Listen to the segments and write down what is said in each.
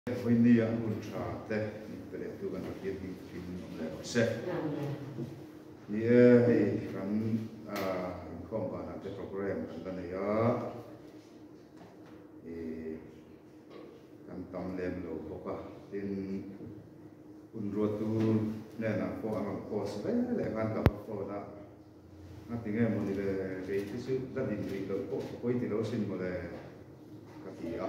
When the ultra tech to an getting level set. Yeah, from combine at the program and then they are a Tom Lemlo Poca in Unrotu Nana for a course, like one for that. Nothing else, the issue that in the point in Ocean Katia.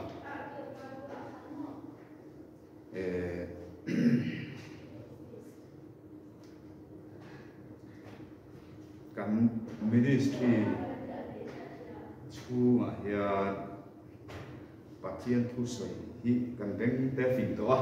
Kan ministry chu ya patien thu soi hi kan deng te fin to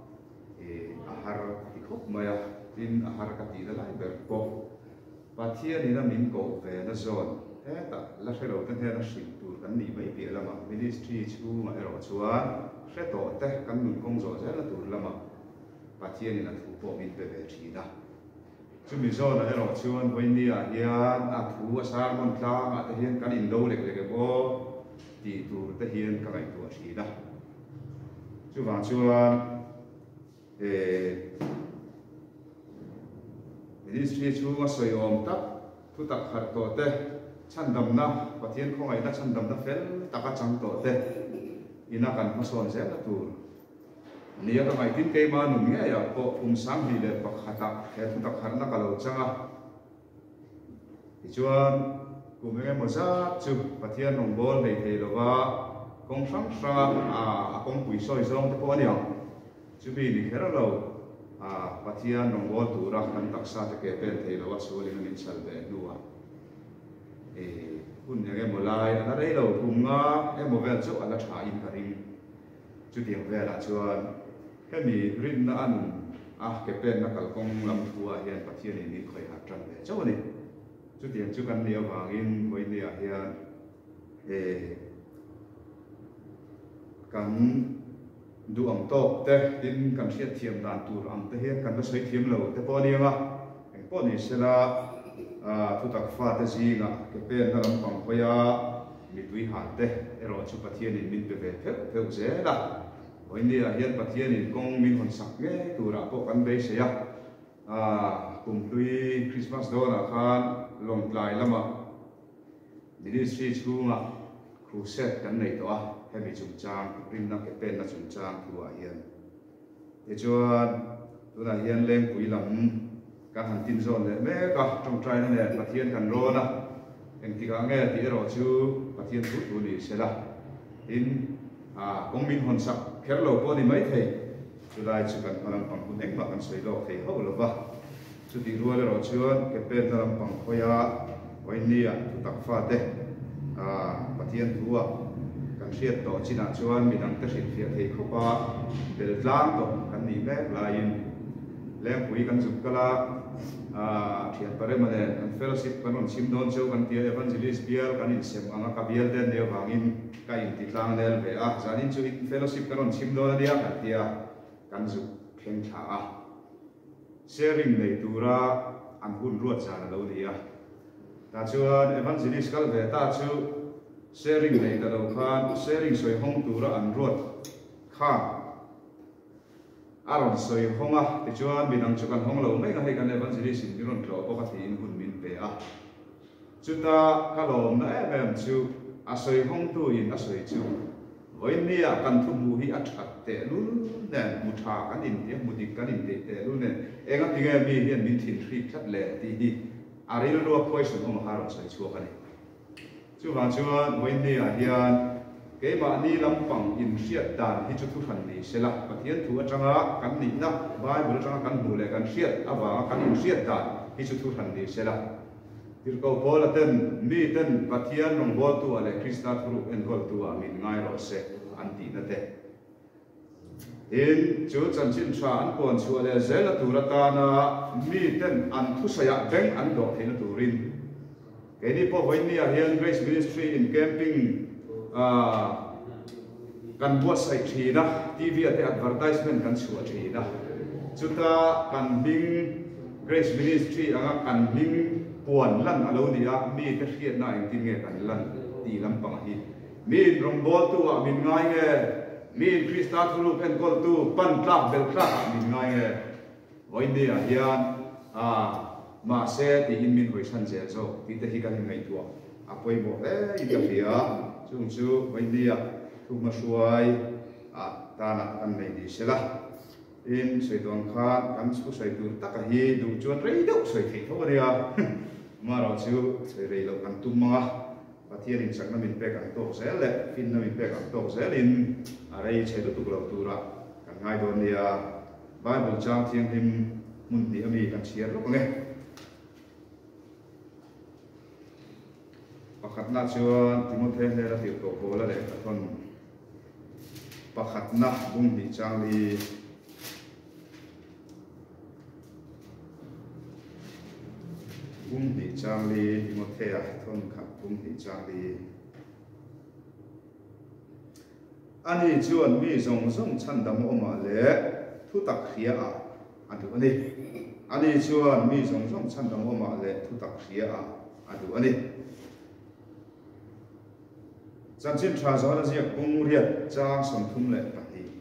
ahar ikop maya tin ahar ka ti da lai ber ko patien ni na min ko ve na zon ta la khelo tan he na shin tur kan ni mai pi lama ministry chu ma ero chuan hre to te kan nun kong zo ze la tur lama patien ni na thu po min pe ve thi da chu mi zo na ero chuan voi ni a hian a thu a sar mon tlang a te hian kan in lo lek lek bo ti tur te hian ka ngai tu a thi da chu wang chuan ministry chu ma soi om tak thu tak har to te chan dam na patien khong ai na chan dam na fel taka chang to te ina kan ma son ze la tur nia ka mai tin ke ma nu nge ya ko sang hi le pakhata he thu tak har na ka lo changa chuan ku me mo za chu patien nong bol nei thei lo wa kong sang sa a kong pui soi zong te ko ania chu bi ni khera lo patien nong bol tu ra kan tak sa te ke pen thei lo wa chu le min chal be nuwa kun ya mo lai ana rei lo kunga e mo vel chu ala tha in karing chu tiang ve la chuan he mi rin na an ke pen na kal kong lam thua hian pathian ni khoi ha tran ve chu ni chu tiang chu kan nia wangin moi nia hian kan du ang tok te tin kan hiat thiam dan tur ang te hian kan na soi thiam lo te po ni ma eng po ni sela thu tak fa te zinga ke pen na lam pang khoya mi tui han te ero chu pathian in min pe ve pheu ze la oi ni a hian pathian in kong min hon sak nge tura po kan be se ya kum tui Christmas do na khan long tlai lama ministry chunga crusade kan nei to a hemi chung chang rim na ke pen na chung chang thu a hian e chuan tuna hian leng pui lam kan han tin zon le me ka trong trai na ne pathian kan ro na eng ti ka nge ti ro chu pathian thu tu ni se la in kong min hon sak kher lo po ni mai thei chu lai chu kan malam pang kun eng ma kan soi lo thei ho lo ba chu ti ro le ro chuan ke pen na lam pang khoya wai ni a tu tak fa te pathian thu a kan riat to china chuan mi dang te rit fia thei kho pa bel tlang to kan ni me lai in leng pui kan zup kala thian pare mane an fellowship kan on sim don cheu kan tia evangelist bial kan in sem anga ka bial den de wangin ka in ti tlang nel ve a zanin chu in fellowship kan on sim don dia ka tia kan zup khen tha a sharing nei tura an hun ruat cha lo dia ta chuan evangelist kal ve ta chu sharing nei da lo khan sharing soi hong tura an ruat kha aron soi honga ti chuan minang chu kan hong lo mai nga hei kan evangelist in ron tro po ka thin hun min pe a chuta ka lom na em chu a soi hong tu in a soi chu oi nia kan thu mu hi a that te lu nen mu tha kan in te mu dik kan in te lu nen enga tinga mi hian min thin thri that le ti hi aril ro poison hom haron soi chu ka ni chu wa chuan oi nia hian ke ma ni lampang in hriat dan hi chu thu than ni sela pathian thu atanga kan ni na bible atanga kan mu le kan hriat awa kan in hriat dan hi chu thu than ni sela tirko bola ten mi ten pathian nong bol tu ale krista thru en gol tu a min ngai ro se anti na te in chu chan chin tha an pon chu ale zela turata na mi ten an thu saya beng an do thein turin ke ni po hoin ni a hian grace ministry in camping kan buat sai thina TV ate advertisement kan chu thina chuta kan bing grace ministry anga kan bing puan lan alo dia mi te khiat na eng tin nge kan lan ti lam pang hi mi rong bol tu a min ngai nge มีคริสต์ทูรูเป็นกอลตูปันกลับเบลกลับมีไงวันนี้เฮียนมาเสติหินมินหอยชันเจโซที่จะฮิกันยังไงตัวอาไปบอกอินกับเฮียจุงจูวันนี้ทุกมาช่วยตาหนักอันไหนดีเสียละอินสวยตัวข้ากันสุขสวยดูตะกะฮีดูจวนเรียดสวยที่ทั่วเดียมาเราชิวสวยเรียดกันตุ้มมาปะเทียนินสักน้ำมินเป็กันโตเสลฟินน้ำมินเป็กันโตเสลินอะไรใช้ตุกเราตัวละกันง่ายโดนเดียบ้านบุญจางเทียงทิมมุนนี่มีกันเชียร์ลูกไงปะขัดนัดชวนทิมุเทนเดรัติโตโกละเด็กคนปะขัดนัดบุญนี่จางลีบุ้งดีจางลีที่มดเทียทนขับบุ้งดีจางลีอันนี้ชวนมีส่งชันดำออกมาเลยทุตักเขียอันดูอันนี้ชวนมีส่งชันดำออกมาเลยทุตักเขียอันดูอันนี้จันจินชาจอนเสียบุ้งเรียดจางสมทุ่มเลยปัจจุ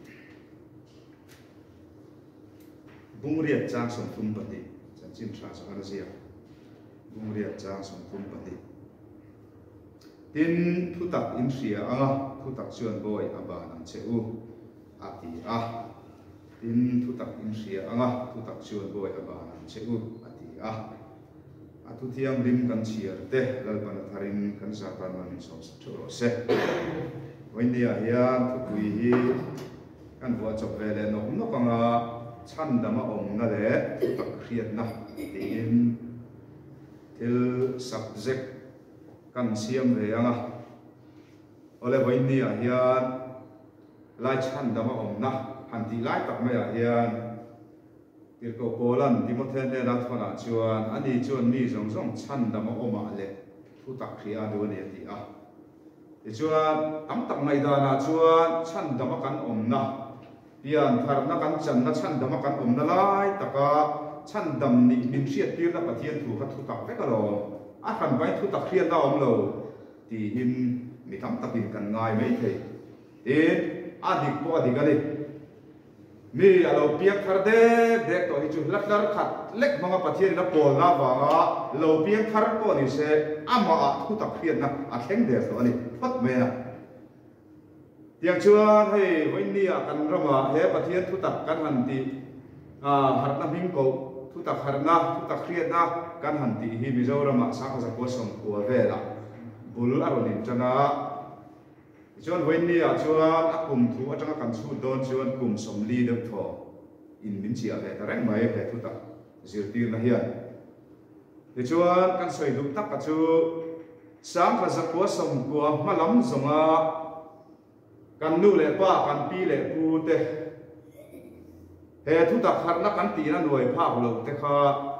บุ้งเรียดจางสมทุ่มปัจจุจันจินชาจอนเสียบุ้งเรียดจางสมทุมปฏิทินทุตักอินเสียทุตักชวนบอยบานันเชอูอาติทินทุตักอินเสียทุตักชวนบอยบานันเชอูอาติทุเทียมริมกันเชียร์เตะลลปันทารินกันสาปันมันสมสุโรเซวันนี้เฮียทุกุยฮีกันบัวจบเวลนกนกชันดำมาองนั่นแหละทุตักเครียดนะทินsubject กันเสียมเลยอะไรวันนี้เฮียไล่ชันดำมาอมนะหันที่ไล่ตักไม่เฮียที่โกโปลันที่มดเทนเนรัตฟนาชวนอันนี้ชวนมีส่งชันดำมาอมมาเลยทุตักเฮียดูเนี่ยที่ชวนตั้มตักไม่ได้นะชวนชันดำมากันอมนะเฮียนทาร์นักกันจันนะชันดำมากันอมนะไล่ตักชันดำนี่มินเชียตีนักปะเทียนถูกขัดทุตักไปก็รอขันไปทุตักเครียดดาวมโลตีหินมีทำตักหินกันง่ายไม่เท่ดิกพอดิกันเลยมีเราเปียกคาร์เด็กตัวที่จุดลัดขัดเล็กมังปะเทียนนับโบลาบางเราเปียกคาร์ก็นี่เสมาทุตักเครียดนะแข็งเด็กตัวนี้พัดเมียอย่างชวนให้วันนี้กันรำว่าเฮปะเทียนทุตักกันหันตีหัดน้ำหิ้งโกทุตักหัดนะทุตักเครียดนะกันหันตีฮิมิโซรามาสักสักวัสมกัวเวล่ะบุลอารมณ์จันนะชวนวันนี้ชวนกลุ่มทูอาจารย์กันสู้โดนชวนกลุ่มสมลีเด็กทออินมินเชียแต่แรงไม่แต่ทุตักสิรตีนเฮียนชวนกันสวยดุตักกันชูสังสักวัสมกัวมาล้ำสงกันนู่เลยป้ากันปีเลยปูเตเฮทุตักหัดนักกันตีนั่นด้วยภาพเราแต่ข้า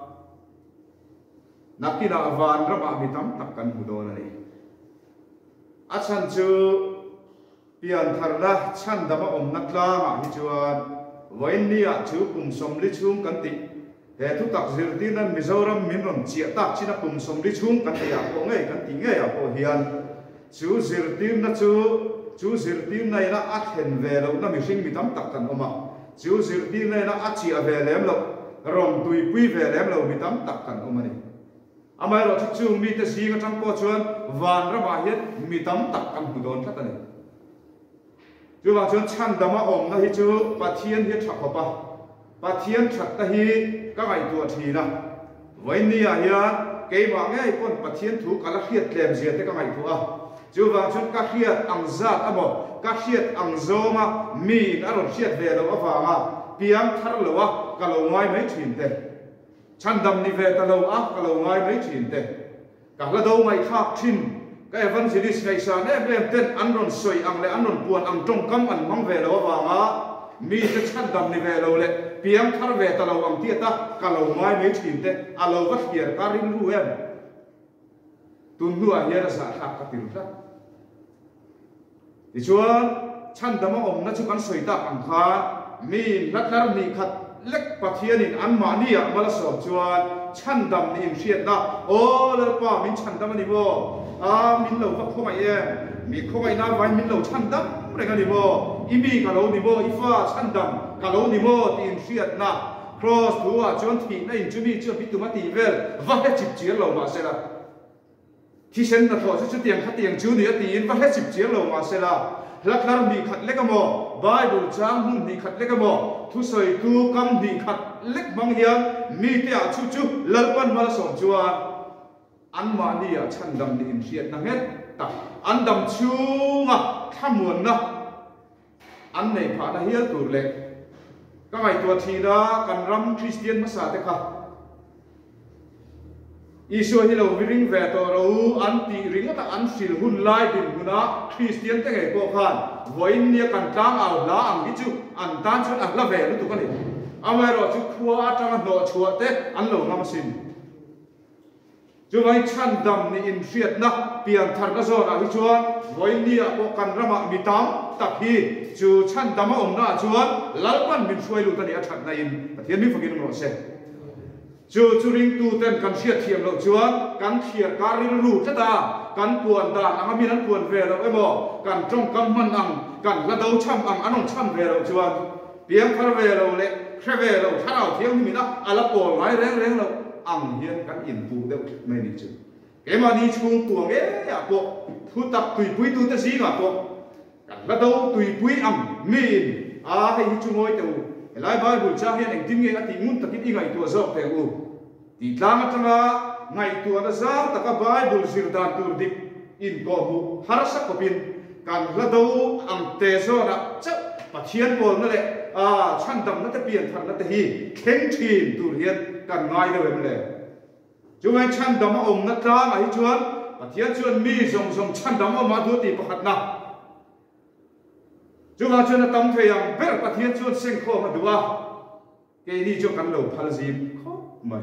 นักกีฬาวานระบาดมีตั้มตักกันหูโดนนี่อาชันจูเปลี่ยนทาระชันดำอมนักล่าฮิจวนวันนี้จูกุมสมลิชุมกันติเฮทุตักสิรตีนั้นมิโซรัมมินรอนเจียตักชินักกุมสมลิชุมกันติอาโปงเงกันติเงยอาโปเฮียนจูสิรตีนั้นจูสิรตีนั้นในละอัดเห็นเวลานั้นมิชิงมีตั้มตักกันออกมาจูสิรตีนั้นอาชีอาเวลมเรารองตุยปุยเวลมเรามีตั้มตักกันออกมานี่อามาเราจูมีแต่สิ่งทั้งปวงชวนวันระบาดเห็นมีตั้มตักกันหูโดนทัดนี่จูว่าชวนชันดำมาอมนะฮิจูปะเทียนเฮ็ดฉักปะปะเทียนฉักตะฮีก็ไอตัวทีนะวันนี้เฮียเกี่ยวกับไงคนปะเทียนถูกอะไรเฮียดแหลมเสียแต่ก็ไอตัวจูว่าชวนก็เฮียดอังซาอะบ่ก็เฮียดอังโซมามีอารมณ์เฮียดเวลว่าฟังเพียงทาร์ลวะก็ลงไว้ไม่ถินเตชันดำนิเวตเราก็ลงไว้ไม่ถินเตก็ละดูไม่ทักทินก็เอวันสิริสไงสารเอ็มเต้นอันนนสวยอังเลอันนนปวนอังจงกำอันมังเวลว่าฟังมีแต่ชันดำนิเวลเราเลยเพียงทาร์เวตเราอังเทียตาก็ลงไว้ไม่ถินเตอาเราวัดเกียร์การินรู้เอ็มตุนหัวเฮียร์สาหักกติรุตดิชวนชันดำอมนัชกันสวยตาอังคามีนักนารมีขัดเล็กปะเทียนินอันมานี่มาละสอบชวนชันดำนี่เชียดนะโอ้เลป้ามินชันดำนี่บ่มินเหล่าก็เข้ามาเองมีเข้ามาหน้าไว้มินเหล่าชันดำเลยกันดิโมอีมีกันเราดิโมอีฟ้าชั้นดำกันเราดิโมตีนเสียดนะ cross ตัวจนที่นั่นจะมีเชื่อพิจุมาตีเวลว่าให้จิบเจียเรามาเสร็จที่เส้นตะโถชุดเตียงขัดเตียงจูนี่ตีนว่าให้จิบเจียเรามาเสร็จลักษณะมีขัดเล็กก็มอไบเบิลจางหุ่นมีขัดเล็กก็มอทุสอยตูกำมีขัดเล็กบางอย่างมีเตียชูเลิกปันมาส่งจัวอันมานี่ฉันดำดินเสียดนังเฮ็ดแต่อันดำชูงะถ้ามวนนะอันในผ่านเฮียตัวเล็กก็ไอตัวทีละกันรำคริสเตียนมาสาเตค่ะอีส่วนที่เราวิ่งแวะตัวเราอันตีริงก็แต่อันสิลหุ่นไล่ดินหุ่นนะคริสเตียนแต่ไงก็ขันวันนี้กันจ้างเอาละอังกิจูอันตั้งชุดอันละแวะรู้ตัวกันเลยเอาไว้รอจุดขัวจังหนอชัวเตอันเหล่างามสินจุดไว้ชั้นดำในอินเสียดนะเปลี่ยนทางกระโจนอ่ะที่ชวนวันนี้ก็กันรำมีตามตักฮีจูชั้นดำมาอมหน้าชวนลัลปันมินช่วยลูกตานี่อัดในอินเทียนมีฝักยินรอเสจูริงตูเต้นกันเชียดเทียมเราชวนกันเชียดการิรูชะตากันปวนด่านอังมีนั้นปวนเวเราไอ้บ่กันจ้องกำมันอังกันกระโดดช่ำอังอันนช่ำเวเราชวนเปียงคาราเวเราเล็กแค่เวเราถ้าเราเที่ยงที่มีนะอะไรปวดไหลแรงเราอังเฮียนกันอินปูเดียวไม่นิจูเกมาดีชูตัวเงี้ยพวกทุตักตุยปุยตุตะซีกับพวกกันกระโดดตุยปุยอังมีนให้ชูงอยตัวหลายใบบุญชาเฮียนเองทิ้งเงี้ยติงุนตะกี้อีไงตัวซอกเตอูตีตามจังละไงตัวนั้นซ้ำตะกับใบบุญสิรดานตัวดิอินก็บุฮาร์สักก็เป็นการกระโดดอังเตโซนะเจ้าปะเทียนบอลนั่นแหละชั้นดำนั่นจะเปลี่ยนทันนั่นจะฮีเข่งทีมตัวเฮียนกันง่ายเลยมันเลยจงไอ้ชั้นดำมาอมนัดจ้าไอ้ชวนปะเทียนชวนมีส่งชั้นดำมาดูตีประหัดนะจงอาชวนตั้งเทียงเบลปะเทียนชวนเซ็งข้อมาดูว่าเกนี่จงกันเราพัลซีมข้อไม่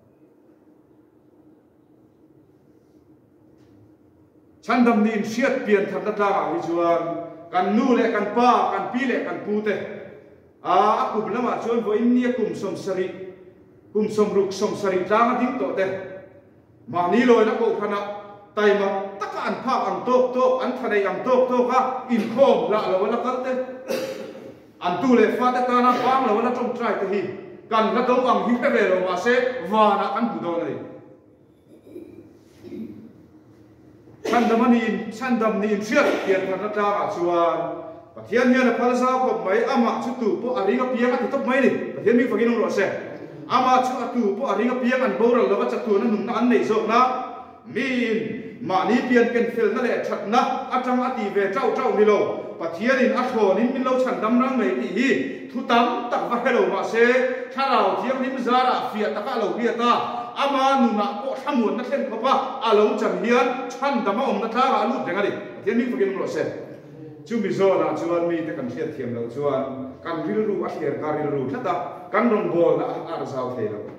ชั้นดำนี่เชียดเปลี่ยนทันนัดจ้าไอ้ชวนกันนู่เลยกันป้ากันปีเลยกันปูเตกุมละมาชวนว่าอินเนียกุมสมสริกุมสมรุกสมสริจางดิ้งโตเตมานี่ลอยนักโอพนะไตมาตะการภาพอังโตกอันทะเลอังโตกก็อินโคมละเราวันละกันเตอันตูเลฟาเตตานาฟังเราวันละจงใจเตหีกันละตัวอังฮิเปเวโรมาเซวานะอันบุดอนเลยชั้นดำนี่เชื่อเปลี่ยนพันธุ์จ้าชวนประเทศนี้นะพระเจ้าก็ไม่อามาชุดตู่พวกอาริกาเพียงอันที่ต้องไม่ดิประเทศนี้ฟังกินองค์รัสเซอามาชุดตู่พวกอาริกาเพียงอันโบราณแล้วว่าจัตุนั้นหนุนอันในโซกนะมีนมานี้เปลี่ยนเป็นเฟลนั่นแหละชัดนะอาจารย์อดีเวเจ้านี่โลประเทศนี้อัฐโนนี้มีเราฉันดำรังไม่ดีทุตัมตักว่าให้เรามาเซถ้าเราเที่ยงนี้มิจาระเฟียตะก้าเราเฟียตาอามานุนะก็ทำหมดนักเล่นเขาว่าอาลงจังเฮียนชั้นดำมาอมนักท่าอาลุดยังไงดิเที่ยงนี้ฟังกินองค์รัสเซจูมิโซนะชวนมีแต่กันเชียดเทียมเราชวนกันริลรูอัเชียร์การริลรูถ้าตากันรองบอลนะอาร์ซาวเทเรา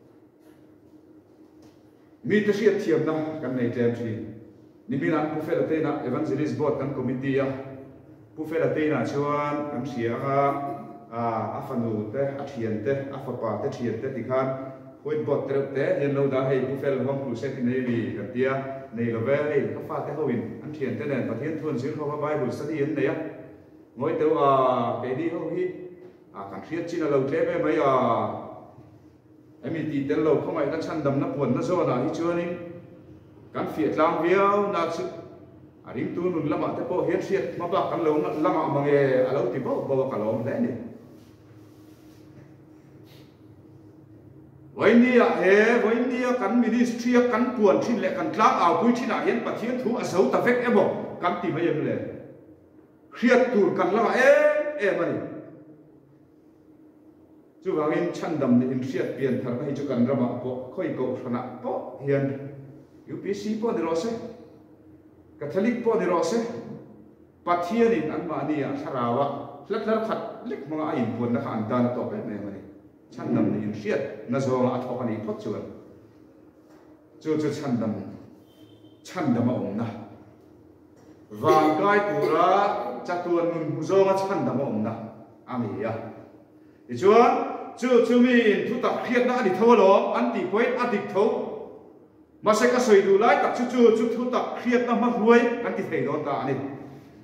มีแต่เชียดเทียมนะกันในเจมส์นี่มีนักผู้เฟลเตนะเอวันเจลิสบอร์ดกันคอมมิตี้อะผู้เฟลเตนะชวนกันเสียอาฟันูเตอาเทียนเตอาฟปาเตเทียนเตติคันคุยบอดเตอร์เตเห็นเราได้ให้ผู้เฟลห้องครูเซตินเนวีกันเตียในละเวลก็ฟาเตเขาวินอันเทียนเตเนี่ยประเทศทวนซื้อเขาว่าไบเบิลสตีนเนี่ยงอยตัวเกดีเขาฮิกันเทียนจีนเราเทไปไหมไอ้มีตีเตลเราเข้ามากันชั้นดำนับวนนับโซนะที่ชัวนี่กันเฟียดลางเวียวนักสุดริมตัวนุ่นละมาแต่พอเห็นเสียดมาปากกันเราละมาบางเราติบ่บอกกันเราได้เนี่ยวันนี้วันนี้กันมินิสทรีกันปวนชิ้นเล็กกันกลางเอาคุยที่ไหนเห็นประเทศถูกอาศัยตะเวกบอกกันตีไม่ยังเลยเครียดตูกันละมันจู่ว่าเงินชั้นดำในอินเสียเปลี่ยนทางให้จุกันระบาดปกค่อยโกขนาดปกเฮียนUPC ปอดีรอเซกัทลิกปอดีรอเซปัทเทียนินอันมาเนี่ยสราวะเล็กขัดเล็กมังอินปวนนักอันดานต่อไปในมันชั้นดำในอินเสียน่าจะว่าอัฐกันอีกพักจวนจู่ชั้นดำมาองนะวางกายตัวละจัตุวันมุนมุโซมาชั้นดำมาองนะอามีอะอีจวนจู่มีทุตักเครียดนะอดีตทวารอันตีพอยอดีตทวมาเสกสวยดูไล่ตักจู่ทุตักเครียดนะมารวยกันติดเหตุโดนตานี่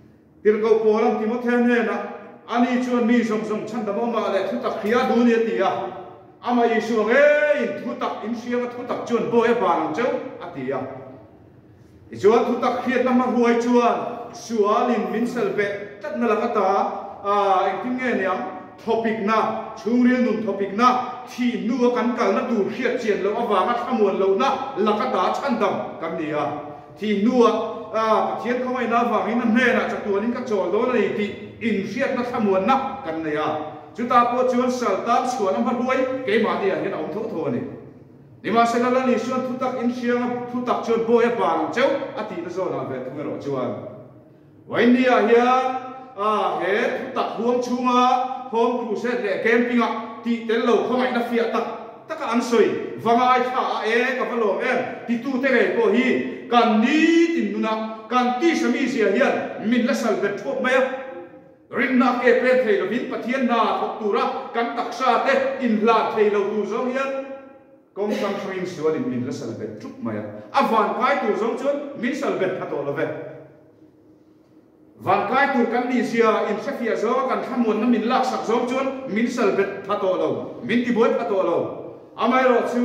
tir ko polam timothy ne na ani chuan mi song song chan damo ma le thu tak khia du ni tia ama isu nge in thu tak in siang thu tak chuan boy ban cheu atia i chuan thu tak khiat na ma huai chuan sualin min selbe tat na lakata ting nge niam topic na chungril nun topic na thi nu kan kal na du khiat chen lo awanga thamuan lo na lakata chandam kan nia thi nu pathian khomai na wangin na hne na chatuanin ka chol do na ti in khiat na thamuan na kan nia chuta po chuan saltam suan ma ruai ke ma dia hin om tho tho ni nima selala ni suan thutak in siang thutak chuan boy ban cheu ati na zo na ve thungero chuan wainia hian he thutak huang chunga home crusade le camping ti tel lo khomai na fia taka an soi wanga ai tha e ka valom em ti tu te ge ko hi kan ni tin nuna kan ti sami sia hian min la sal bet thop mai ring na ke pen thei lo vin pathian na thok tura kan taksa te in la thei lo tu zong hian kong sang swing suan in min la sal bet thop mai avan kai tu zong chun min sal bet phato lo ve van kai tu kan ni sia in safia zo kan thamun na min lak sak zong chun min sal bet phato lo min ti boy phato lo amai ro chu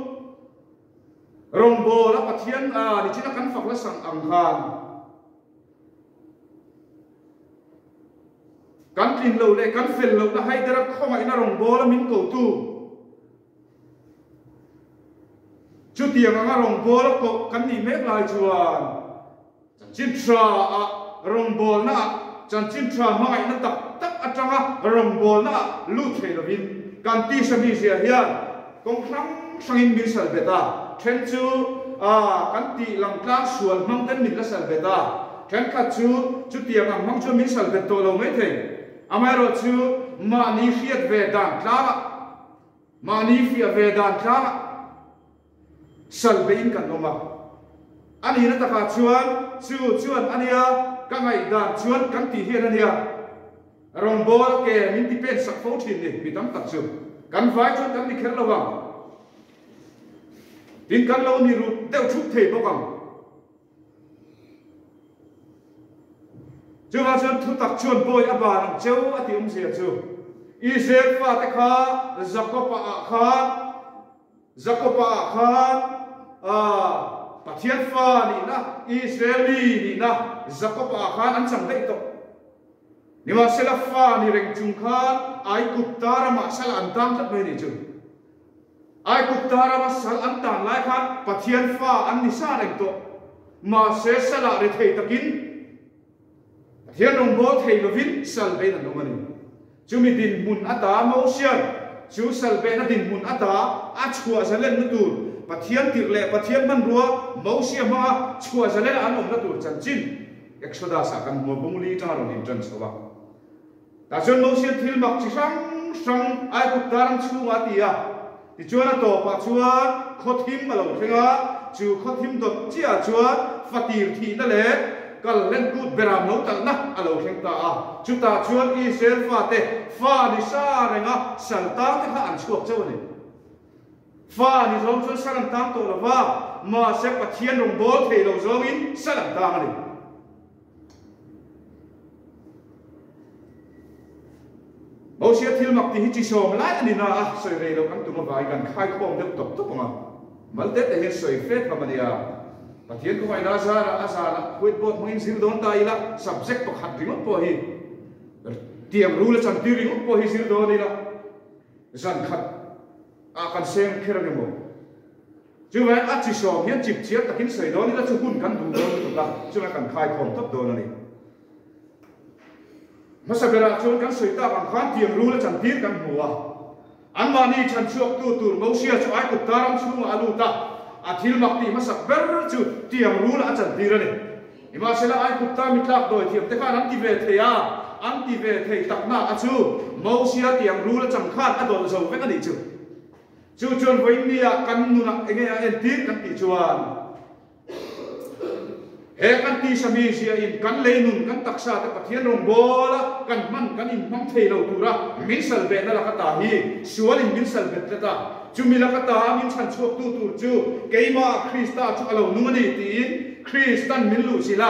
rong bo la pathian ni china kan fak la sang ang khan kan tin lo le kan fel lo na hai dera khoma ina rong bo la min ko tu chu tiang anga rong bo la ko kan ni mek lai chuan chin tra rong bo na chan chin tra mai na tak atanga rong bo na lu thei lo bin kan ti sami sia hian kong khang sangin min sal beta then chu kan ti lang tla sual mang ten min la sal beta then kha chu tiang ang mang chu min sal bet to lo mai thei amai ro chu mani fiat vedan tla mani fiat vedan tla sal bein kan oma ani na ta ka chuan ania ka ngai dan chuan kan ti hian ania rong bol ke min ti pen sak fo thin ni mitam tak chu kan vai chuan kan ni kher lawang tin kan lo ni ru deu thup thei bokang chu wa chuan thu tak chuan boy aba nang cheu ati sia chu Israel fa te kha zakopa khan pathian fa ni na Israeli ni na zakopa khan an chang dei to nima sela fa ni reng chung khan ai kuptara ma sal an tam tak mai ni chu ai kuptara ma sal an tam lai khan pathian fa an ni sa reng to ma se sala re thei takin pathian rong bo thei lovin sal be na no mani chu mi din mun ata mo sian chu sal be na din mun ata a chua zalen nu tur pathian tir le pathian man ruwa mo sia ma chua zalen an om na tur chan chin exodus akan mo bungli ta ro ni tran sowa ta chon mo sia thil mak chi sang ai ku tarang chu ma tia ti chuan to pa chuan khothim ma lo thenga chu khothim dot chia chuan fatir thi na le kal len gut beram no tal na alo theng ta chu ta chuan Israel fa te fa ni sa renga sal ta te kha an chuak chau ni fa ni zong chuan salam tam to lawa ma se pathian rong bol thei lo zong in salam tam ni mo sia thil mak ti hi chi som lai ani na soi re lo kan tu ma vai kan khai khom deuh tok tok ma mal te te he soi fet ka mania pathian ko mai na zara asana huit bot mangin sil don ta ila subject to khat ring po hi tiam rule chan ti ring po hi sil don ila zan khat kan sem khera ni mo chu mai a chi som hian chip chiat takin soi don ila chu hun kan du don tu la chu mai kan khai khom top don ani masabera chuan kan soi ta kan khan tiam rule chan ti kan huwa an mani chan chuak tu mo sia chu ai ku taram chu alu ta athil makti masak ber chu tiam rule a chan ti rani ima sela ai ku ta mitlak doi thiam te khan an ti ve theya an ti ve thei takna a chu mo sia tiam rule cham khan a dol zo ve ani chu chuan voi nia kan nuna enge en tin kan ti chuan he kan ti sami sia in kan leinun kan taksa te pathian rong bola kan man kan in mang thei lo tura min sal be na la ka ta hi sual in min sal bet ta chu mi la ka ta min chan chuak tu chu keima krista chu alo nungani ti kristan min lu sila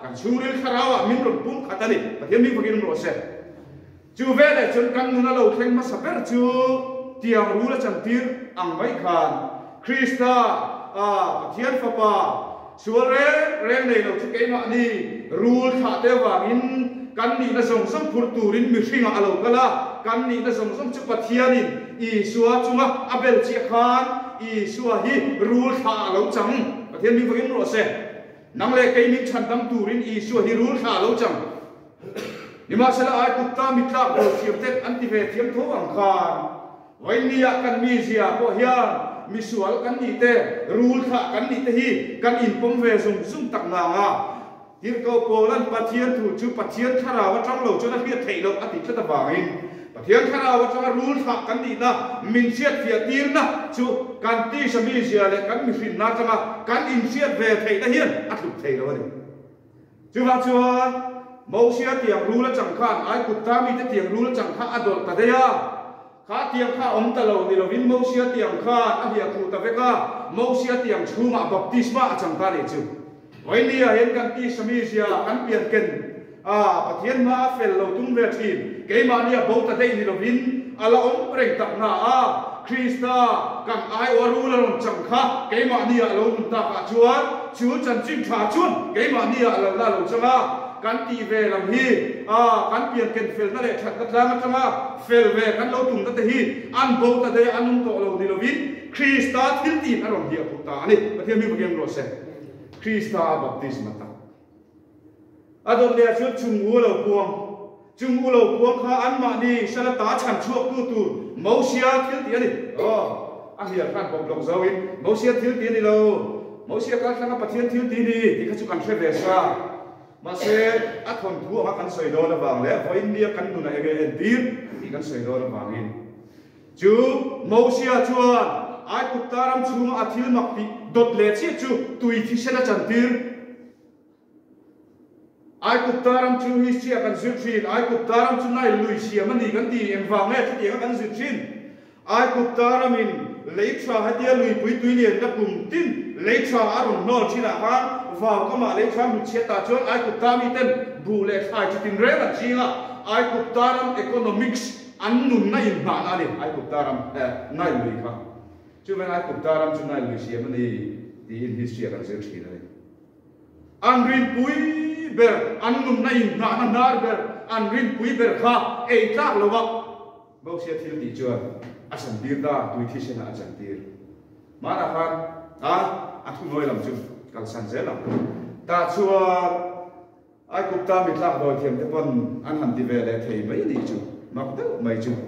kan suril kharawa min ron pum khatani pathian mi bangin ro se chu vele chun kan nuna lo thleng ma saper chu tiang ru la chang tir ang mai khan krista pathian fapa suare reng nei lo chu ke ma ni rul tha te wangin kan ni na song song phur turin mi hringa alo kala kan ni na song song chu pathianin I suwa chunga abel chi khan I suwa hi rul tha alo chang pathian mi bangin ro se nang le kai mi chan dam turin I suwa hi rul tha alo chang Nima sala ay kutta mitla ko siyertet antive tiam tho ang khan wai niya kan mi zia ko hian misual kan ni te rul tha kan ni te hi kan in pom ve sum sum tak na nga tir ko polan pathian thu chu pathian thara wa tang lo chu na hi thei lo ati thata wangin pathian thara wa tang rul tha kan ni na min siat fia tir na chu kan ti sami zia le kan mi fin na tanga kan in siat ve thei na hian atlu thei lo ni chu wa chuan Mau sia tiang rula chẳng khan ai kutta mi te tiang rula chẳng kha adol ta deya kha tiang kha om ta lo ni lo vin mau sia tiang kha a hia khu ta veka mau sia tiang chuma baptisma chẳng ta le chu wai ni a hen kan ti sami sia kan pian ken pathian ma fel lo tung ve thin ke ma ni a bo ta dei ni lo vin ala om reng tak na Krista kan ai waru la ron chẳng kha ke ma ni a lo mun ta ka chuan chu chan chim tha chuan ke ma ni a la lo changa kan ti ve lam hi kan pian ken fel na le that ka tlang atanga fel ve kan lo tung ta te hi an bo ta de anum to lo ni lo vin Krista thil ti na rom dia ku ta ni pathian mi bagem ro se Krista baptisma ta adon le chu chung u lo puang kha an ma ni sala ta chan chuak tu mau sia thil ti ani a hia khan bok lok zawin mau sia thil ti ni lo mau sia ka thanga pathian thil ti ni ti kha chu kan thre ve sa Mase athon thu ama kan soi do la wang le ho India kan nu na ege dir ti kan soi do la wangin chu Mosia chuan ai kutaram chung athil makti dot le chi chu tui thi sena chantir ai kutaram chu hi chi kan zutrin ai kutaram chu nai lui sia mani kan ti em wang le ti kan zutrin ai kutaram in leitra hadia lui pui tui lian na kum tin leitra aron nol china ha vào có mà lấy tham chia ta chuan ai cục ta mi tên bù lệ khai chỉ tin rẻ là chi là ai cục ta ram economics ăn nụn na in mà na đi ai cục ta ram nai lùi kha chứ bên ai cục ta ram chu nai lùi xia mà đi in history kan zeu chi này an rin pui ber an nụn na in na nar ber an rin pui ber kha ei tak lo wa bao xia thil ti chuan asan dir da tui thi sena asan dir ma na khan thu noi lam chu kan san zela ta chua ai cục ta mi tlak doi thiam te pon an han ti ve le thei mai ni chu mak te mai chu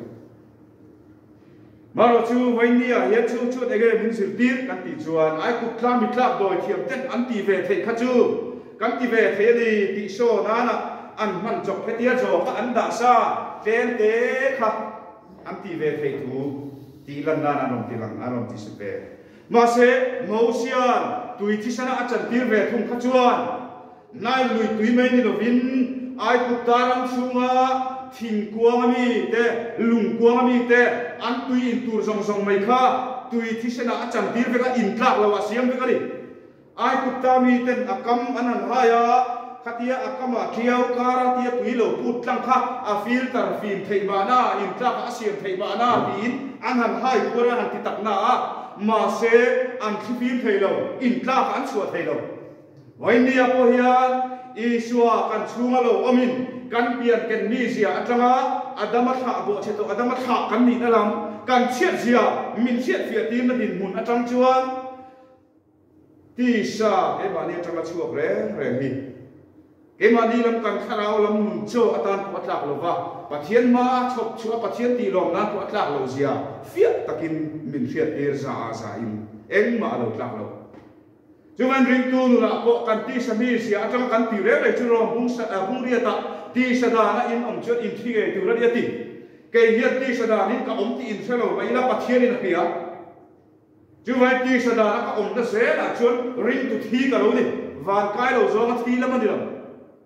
maro chu vai ni a he chu ege min sir tir kan ti chuan ai cục ta mi tlak doi thiam ten an ti ve thei kha chu kan ti ve thei ni ti so na an man chok phe tia jo ka an da sa ten te kha an ti ve thei thu ti lan na nom ti lang anom ti se ve ma se Mosian tui thi sana achan tir ve thum kha chuan nai lui tui mai ni lovin ai kut taram chunga thing kuang ami te lung kuang ami te an tui in tur song mai kha tui thi sana achan tir ve ka in tlak lawa siam ve ka ni ai kut ta mi ten akam anan haya khatia akama thiau kara tia tui lo put tlang kha a filter fin thei ba na in tlak a siam thei ba na bin an han hai kura han ti tak na mà sẽ ăn thi phim thầy lâu in ra ăn sủa thầy lâu vậy nia po hian Isua kan chunga lo omin kan pian ken ni zia atanga adama tha bo cheto adama tha kan ni alam kan chiat zia min chiat fia tim na din mun atang chuan ti sa e ba ni atanga chuak re hi e ma ni lam kan kharau lam mun cho atan ko atlak lo wa pathian ma chop chua pathian ti lom na ko atlak lo zia fia takin min fiat er za in eng ma lo tlak lo chuan ring tu la ko kan ti sami sia atang kan ti re chu rom bung ria ta ti sada na in om chot in thi ge tu ra ti ke hiat ti sada ni ka om ti in selo mai la pathian in hia chuan ti sada na ka om na se la chuan ring tu thi ka lo ni van kai lo zo ma thi la ma ni lam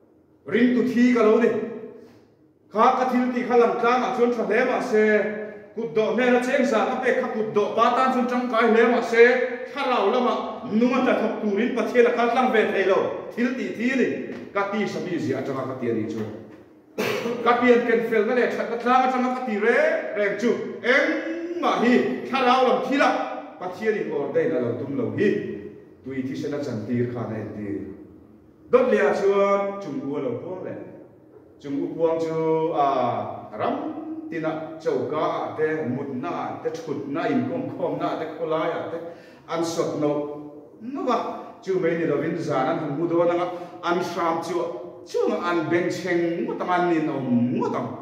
ring tu thi ka lo ni kha ka thil ti khalam tlang a chuan tha hle ma se cụt độ này là chém giả các bé khắc cụt độ ba tan phân trong cái lẽ mà xe khá lâu lắm mà nung ta thọc tủ đến bát thiên là khát lăng về thầy rồi thiếu tỷ đi các tỷ sắm gì gì ở trong các tiền đi chú các tiền cần phèn cái này thật là trong các tỷ rèn chú em mà hi khá lâu lắm thi lắm bát thiên đi ở đây là lâu tum lâu hi tùy thì sẽ là chẳng tiền khá này thì đốt lìa chú chúng mua lâu quá này chúng uống chú rắm tina châu cá te mút na te chut na in com na te kolai te an sot no ba chú mấy người đó vinh giả anh không mua đồ na an sam chú an beng cheng mua tang an nin ông mua tang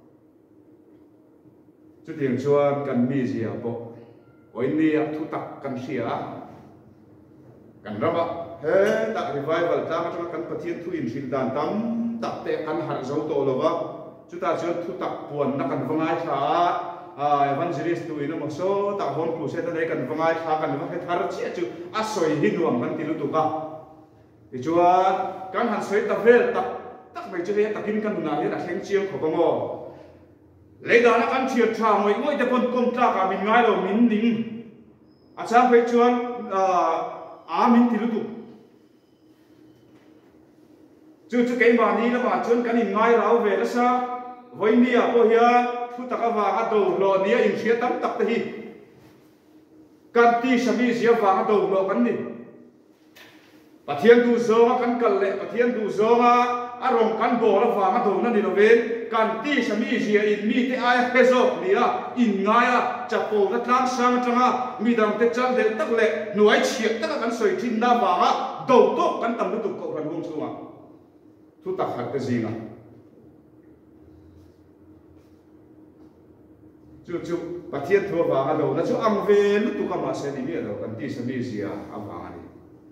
chú tiếng chú cần mi gì à bộ ôi ni thu tak cần xia cần ra ba he tak revival ta mà cần phát triển thu in sinh đàn tam tak te kan har zo to lo ba chú ta chú thu tak puan na kan vangai tha evangelist tu ina mo so ta hon ku se ta dei kan vangai tha kan va thar chi chu asoi hinuam kan tilu tu ka ti chu kan han soi ta vel tak mai chu he takin kan na he na kheng chiang kho ko lấy đó là kan thiệt thà ngồi te pon kom ta ka min ngai lo min ning a cha phei chuan min tilu tu chú cái mà đi là mà chôn cái nhìn ngay ráo về đó sao với nia cô hiya thu taka vàng đầu lò nia in phía tắm tập hi can ti sami zia vàng đầu lò cắn đi bà thiên tu zo cắn cẩn lệ bà thiên tu zo rong cắn bò là vàng đầu nó đi đâu về can ti sami zia in mi te ai hết rồi nia in ngay chặt bò nó trắng sang trắng mi đằng te trắng te tắc lệ nuôi chiết tắc cắn sợi chín đa vàng đầu tốt cắn tầm nó tụt cậu gần hôm xuống thu tak hạt cái gì nào chú bà thiên thua vàng đầu nó chú ăn về lúc tụ cầm sẽ đi biết đâu cần tí xem gì à ăn vàng này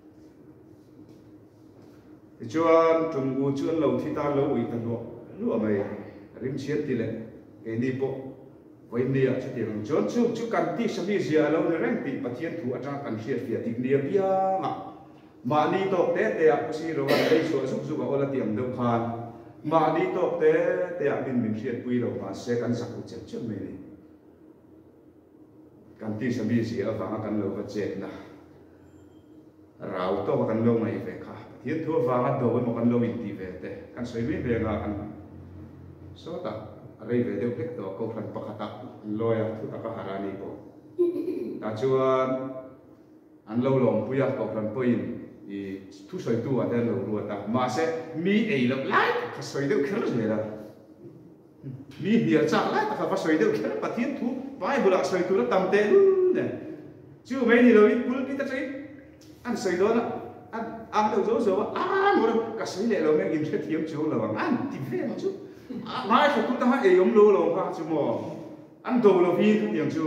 thì chú trùng u chú lâu thì ta lâu ít tận lúa mày rim chiến thì lệ cái đi bộ với nia chú tiền chú cần tí xem gì à lâu rèn tí bà thiên thua trang cần xịt việt thì nia bia mà đi tộc té té áp xí rồi đây số giúp ở là tiệm đâu khan mà đi tộc té áp mình xịt bùi rồi mà sẽ cần sạc một chút mình cần tí xem gì ở vàng cần lâu vật chết na rau to cần lâu này về cả thiên thua vàng đầu với một cần lâu mình đi về té cần suy nghĩ về là cần số ta đây về đâu biết đó câu phần bạc hạt lôi thu ta có hà ni bộ ta chưa ăn lâu lòng bây giờ câu phần bơi thì thu soi tu ở đây lâu rồi ta mà sẽ mi ấy lắm lại phải soi đâu kia rồi là mi hiểu chắc lại ta phải soi đâu kia bắt thiên thu vài bữa là soi tu nó tầm tệ này chứ mấy gì rồi bữa đi ta chơi ăn soi đó là ăn đâu dấu một đâu cả soi lệ rồi mấy im sẽ thiếu chỗ là bằng ăn thì về chứ mai phải tu ta hay ấy ông lâu lâu cả chứ mà ăn đồ là vì tiền chứ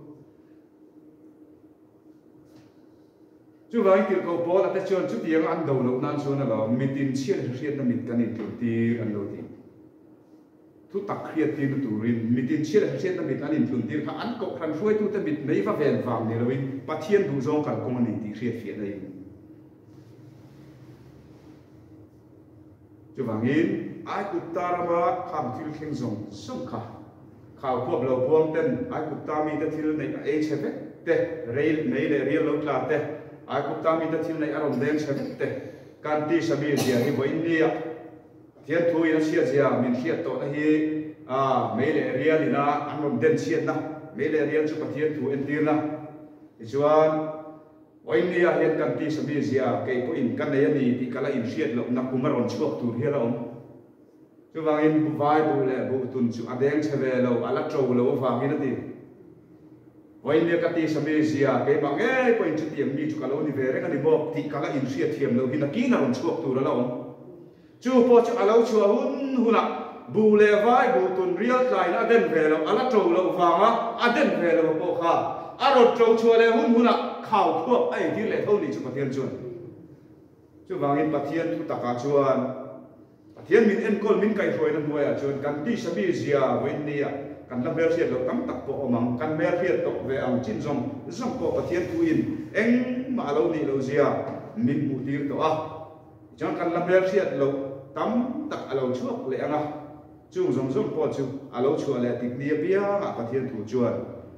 chú vay tiền cầu bò là ta chọn chút tiền ăn đầu lâu nan số là mình tin chiết là mình cần tiền tiền ăn đầu tiền thu tắc khiết tiền tụ rin mình tin chiết là mình cần tiền khá ăn cậu khăn phơi tu ta mình mấy pha vẹn vàng này rồi bắt thiên đủ dòng cả công anh tiền khiết khiết đây chú vang in ai cụt ta mà khám thiếu khen dòng sông khá khảo cuộc lâu buông tên ai cụt ta mình ta thiếu này ai chế vết te rail này là rail lâu là te ai cũng ta mi ta thiên này ở đồng đen sẽ biết can ti sami gì thì với India thiên thui nó xia gì mình xia tổ là hi mấy lệ ria thì na ăn đồng đen xia na mấy lệ ria chụp thiên thui en tiền na thì chuan với India hiện can ti sami gì cái có in can này thì cái là in xia lộc nắp cũng maron chuộc tu hi là chú vang in vai bu lệ bu tun chú adeng sẽ về lâu ala trâu lâu vang hi nó thì với nia cái tí sami zia cái bằng ấy có in chút tiền mi chú cả lâu đi về đấy cái đi bộ thì cả là in xia thiềm lâu khi nó kỹ nào chuộc tu đó lâu chú po chú alo chú hun hun à bu lệ vai bu tuần real lại nó đến về lâu ala trâu lâu vàng á đến về lâu bộ kha rồi trâu chú lệ hun hun à khảo thuốc ấy thì lệ thôi đi chú bát thiên chuan chú vang in bát thiên thu taka chuan bát thiên min en kol min kai phoi na nuôi à chuan kan tí sami zia với nia kan la ber hiat lo tam tak po omang kan ber hiat tok ve ang chin zong po pathian tu in eng ma lo ni lo zia min mu tir to a chang kan la ber hiat lo tam tak alo chuak le anga chung zong zong po chu alo chu ale tik nia bia nga pathian thu chuan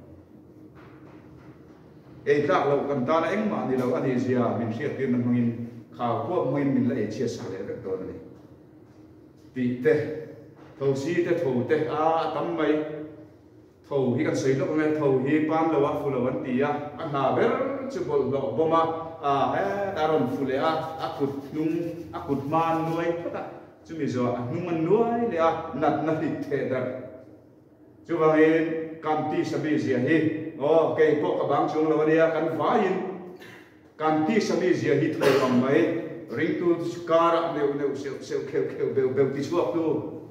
ei tlak lo kan ta na engma ni lo ani zia min hriat tin mangin khaw ko moin min la e chia sa le vek ton ni ti te tho si te tho te a tam mai tho hi kan sei lo ngai tho hi pan lo wa fu lo wan ti a na ber chu bol lo boma daron fu le a kut nung a kut man nuai thata chu mi zo a nung man nuai le a nat na hi the dar chu wangin kan ti sabi zia hi ke po ka bang chung lo ania kan vain kan ti sabi zia hi tho am mai ring tu skara neu seu kheu beu ti chuak tu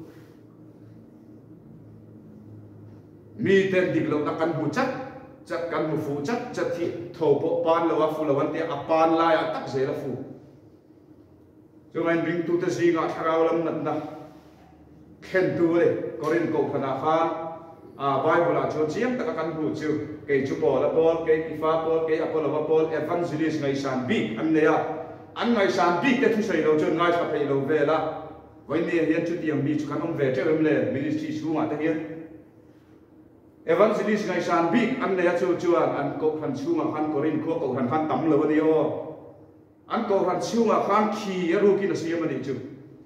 mi ten dik lo na kan bu chat kan mu fu chat thi tho po pan lo wa fu lo wan ti a pan la ya tak ze la fu chu man ring tu te zinga tharau lam nat na khen tu le korin ko khana khan Bible a chon chiang taka kan bu chu ke chu pol a pol ke ifa pol ke apol a pol evangelist ngai san bi an ne ya an ngai san bi te thu sei lo chon ngai sa phei lo ve la vai ne hian chu tiang bi chu kan om ve te em le ministry chu ma ta hian evangelist ngai san bi an ne ya chu chuan an ko khan chu ma khan korin ko ko khan tam lo ni o an ko khan chu ma khan khi ya ru ki na siam ani chu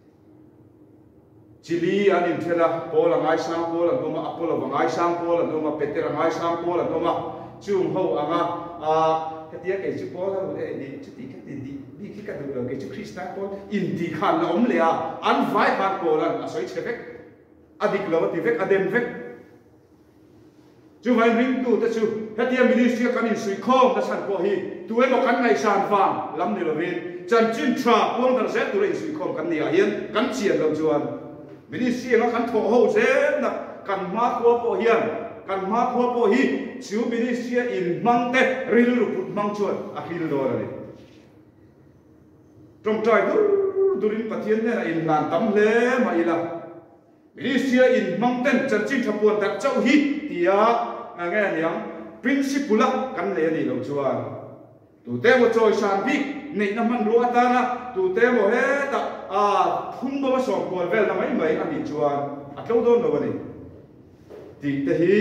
Chili an in thela Paul angai sang Paul an toma Apollo angai sang Paul an toma Peter angai sang Paul an toma chung ho anga katia ke chu Paul ha le ni chu ti ka ti di ki ka du lo ke chu Christa Paul in di khan la om le a an vai khan Paul an asoi chevek adik lo ti vek adem vek chu vai ring tu ta chu katia ministry kan in sui khom ta san ko hi tu e mo kan ngai san wang lam ni lo vin chan chin tra pong dar se tu le sui khom kan ni a hian kan chian lo chuan ministry nga kan tho ho zen na kan ma ko po hian kan ma ko po hi chiu ministry in mang te ril ru put mang chuan a hil do ra ni trong trai durin pathian ne in nan tam hle ma ila ministry in mang ten chan chin thapuan dak chau hi tia nga niang principle kan le ni lo chuan tu te mo choi san bi nei na man ru ata na tu te mo he ta phun bo so ko vel na mai ani chuan a tlo don lo ni ti te hi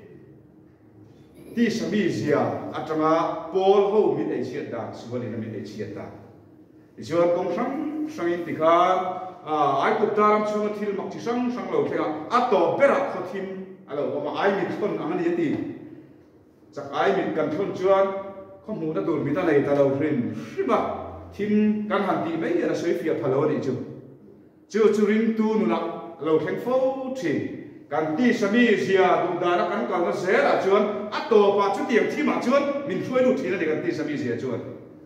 ti sami zia atanga pol ho mi ei chiat da suwali na mi ei chiat da chuan kong sang in ti kha ai ku taram chung thil mak chi sang lo thega a to pera kho thim alo ma ai mi thon ang ni ti chak ai mi kan thon chuan không muốn đã đồn mi ta này ta đầu hình mà thím căn hàn tị mấy là suy phiền phá lối này chưa ring tu nữa là lầu thành phố thì căn tị sami zia tu đã căn còn nó dễ là chuan ắt tổ và chút tiền thi mà chuan mình thuê đủ thì là để căn tị sami zia chuan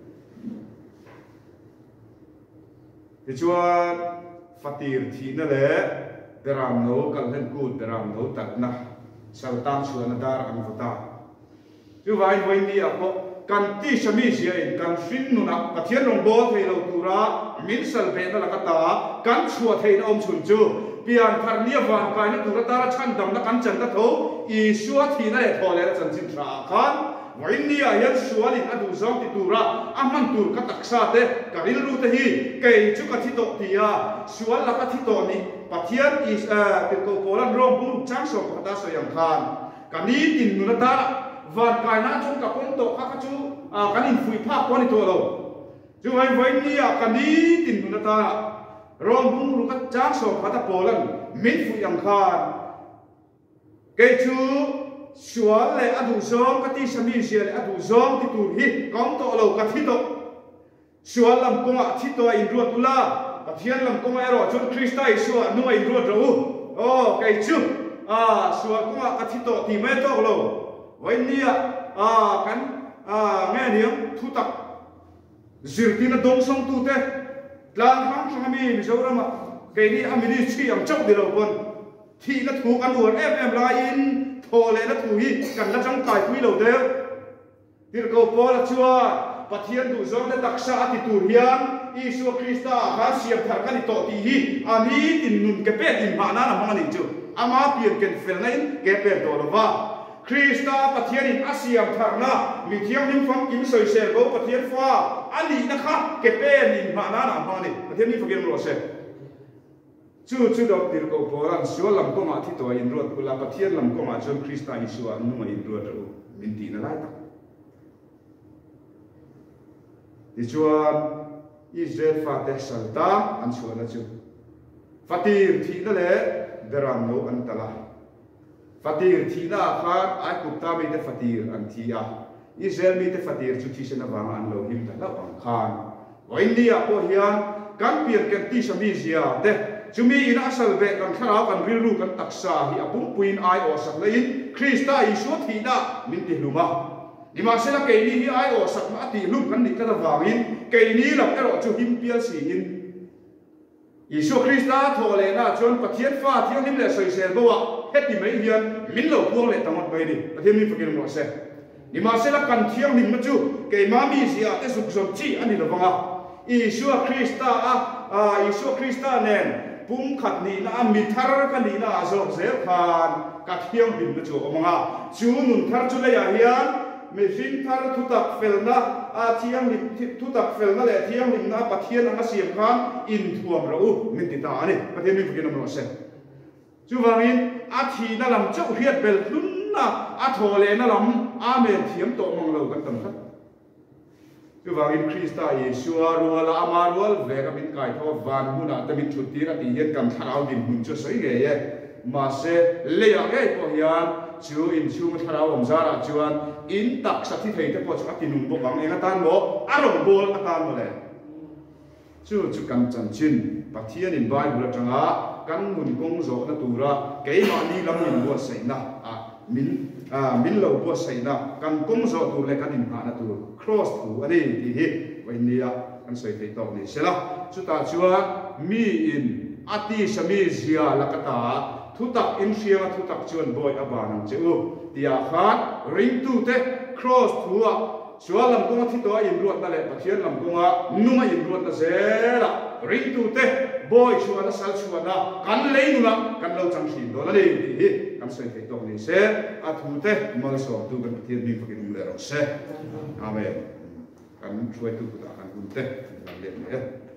thì chuan phát tiền thì nó lẽ để làm nấu cần lên cùn để làm nấu tận na sau tam chuan nó đã ăn vào ta chứ vài đi à có kan ti sami zia in kan fin nu na pathian rong bo thei lo tura min sal be na la kata kan chua thei na om chun chu pian thar nia van kai na tura ta chan dam na kan chan ta tho i suwa thi na le tho le chan chin tra khan wain nia yan sualin adu zong ti tura aman tur ka taksa te karil ru te hi ke chu ka thi to tia sual la ka thi to ni pathian is te ko polan rom bu chang so ka ta so yang khan kani tin nu na ta van kai na chung ka pon to kha chu kan in fui pha ko ni to lo chu hai vai ni a kan ni tin nu na ta rom bung ru ka chang so kha ta polan min fu yang khan ke chu sual le adu zong ka ti sami sia le adu zong ti tu hi kong to lo ka thi to sual lam ko ma thi to in ru tu la pathian lam ko ma ro chun Krista isu anu in ru ro ke chu sual ko ma ka thi to ti me to lo vậy nia kan nghe niệm thu tập zirti na dong song tu te lan khang sang mi zo ra ma cái ni amini chi am chok de lo pon thi na thu kan uan em la in tho le na thu hi kan la chang kai pui lo de dir ko pol chua pathian du zong de taksa ati tu hian Isu Krista ha siam thar kan to ti hi ani tin nun ke pe in ma na ma ni chu ama pian ken fel ngai ke pe to lo wa Krista pathian in asiam tharna mi thiam nim fam kim soi se go pathian fa ani na kha ke pe nin ma na ma ni pathian ni fogem ro se chu dok dir ko poran sual lam ko ma thi to in ruat kula pathian lam ko ma jon Krista Isu anu ma in ruat ro min ti na lai tak ti chuan Israel fa te salta an chuan chu fatir thi na le deram no an tala fatir thi na khan ai kupta mi te fatir an thi a Israel mi te fatir chu thi sena wang an lo him ta la ang khan wa India ko hian kan pian kan ti sami zia te chumi in asal be kan thara kan rilru kan taksa hi apum puin ai o sak lein Krista Isu thi na min ti luma ima sela ke ni hi ai o sak ma ti lum kan ni ka wangin ke ni lam ero chu him pial si in Isu Krista thole na chon pathian fa thiang him le soi sel bawa heti mai hian min lo puang le tamat bai ni pathian mi pakin mo se ima sela kan thiang min ma chu ke ma mi sia te suk som chi ani lo wanga Isu Krista Isu Krista nen pum khat ni na mi thar ka ni na zo zel khan ka thiang bin ma chu omanga chu nun thar chu le ya hian mi fin thar thu tak fel na thiang ni thu tak fel na le thiang ni na pathian anga siam khan in thuam ro min ti ta ani pathian mi pakin mo se chu wangin a thi na lam chau hiat bel hlun na a thole na lam amen thiam to mong lo kan tam khat chu wangin Krista Isu rual ama rual ve ka min kai tho van huna ta min thuti ra ti hian kam tharau din hun chu soi ge ye ma se le ya ge ko hian chu in chu ma tharau om zara chuan in tak sa thi thei te po chu atinum bo bang enga tan mo arong bol atan mo le chu kan chan chin pathian in Bible atanga kan mun kong zo na tura ke ma ni lam in bo sei na min lo bo sei na kan kong zo tu le kan in ha na tu cross tu ani ti hi wa India kan soi thei to ni sela chu ta chuan mi in ati sami zia lakata thutak in sianga thutak chuan boy abanang chu tia khat ring tu te cross thua chuan lam konga thi to in ruat na le pathian lam konga numa in ruat na zela ring tu te boy chuan na sal chuan na kan leinu na kan lo chang sin do na le ti hi kan soi thei to ni se a thu te mal so tu kan pathian mi pakin le ro se amen kan chuai tu ta kan kun te le